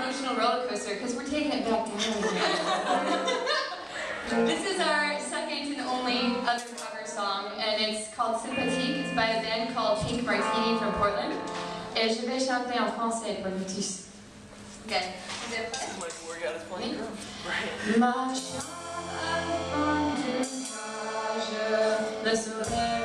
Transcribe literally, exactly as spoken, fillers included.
emotional roller coaster because we're taking it back down again. This is our second and only other cover song, and it's called Sympathique. It's by a band called Pink Martini from Portland. Et je vais chanter en français pour vous tous. Okay. Vous êtes prêts? Like work out his playing drum. Right. Ma chambre à fond de cage, le soleil.